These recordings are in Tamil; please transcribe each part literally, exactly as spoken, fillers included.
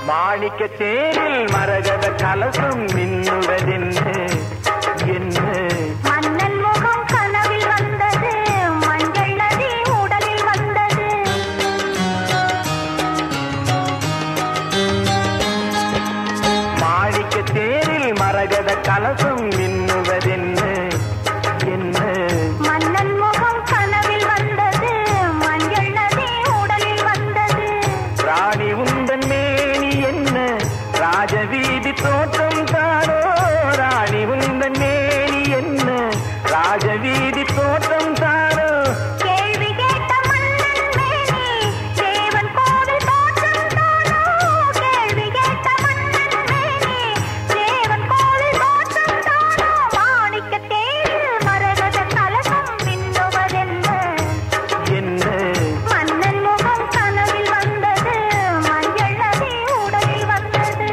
மாணிக்க தேரில் மரகத கலசம் மின்னுவதென்று என்ன மன்னன் முகம் கனவில் வந்தது, மஞ்சள் நதி உடலில் வந்தது. மாணிக்க தேரில் மரகத கலசம் மின்னுவதென்று என்ன மன்னன் முகம் கனவில் வந்தது, மஞ்சள் நதி உடலில் வந்தது. ராணி உந்தன் மேனி என்ன ராஜவீதி தோற்றம் தானோ, ராணி உந்தன் மேனி என்ன ராஜவீதி தோற்றம் தானோ. கேள்வி கேட்ட மன்னன் மேனி தேவன் கோவில் தோற்றம் தானோ, கேள்வி கேட்ட மன்னன் மேனி தேவன் கோவில் தோற்றம் தானோ. மாணிக்க தேரில் மரகத கலசம் மின்னுவதென்ன என்ன மன்னன் முகம் கனவில் வந்தது, மஞ்சள் நதி உடலில் வந்தது.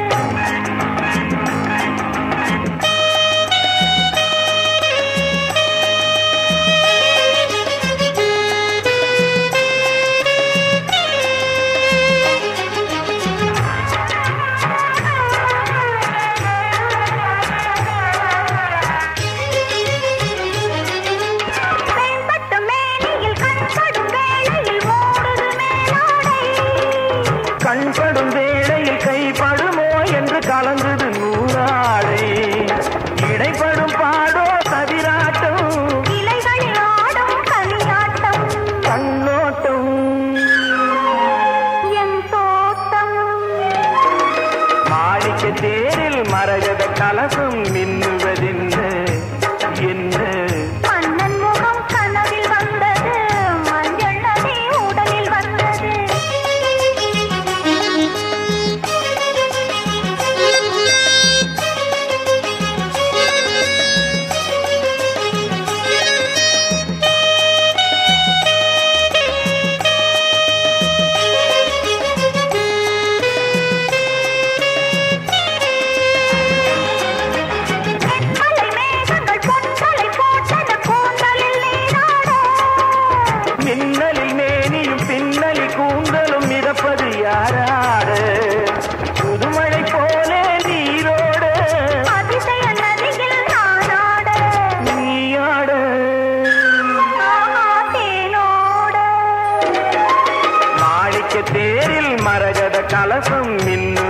பெண்பட்டு மேனியில் கண்படும் வேளையில் ஓடுது மேலாடை. கண்படும் வேளையில் கைப்படுமோ என்று கலந்தது நூறாடை. இடைப்படும் பாடோ சதிராட்டம், இலைகளில் ஆடும் கனியாட்டம், கண்ணோட்டம். என் தோட்டம். மாணிக்க தேரில் மரகத கலசம் மின்னுவதென்ன என்ன மன்னன் முகம் கனவில் வந்தது, மஞ்சள் நதி உடலில் வந்தது. வெண்மலை மேகங்கள் பொன்தலை போட்டன கூந்தலில் நீராட. மின்னலில் மேனியும் பின்னலி கூந்தலும் மிதப்பது யாராட. புதுமழை போலே நீரோட அதிசய நதியில் நானாட. நீயாட. ஆஹா தேனோட. மாணிக்க தேரில் மரகத கலசம் மின்னு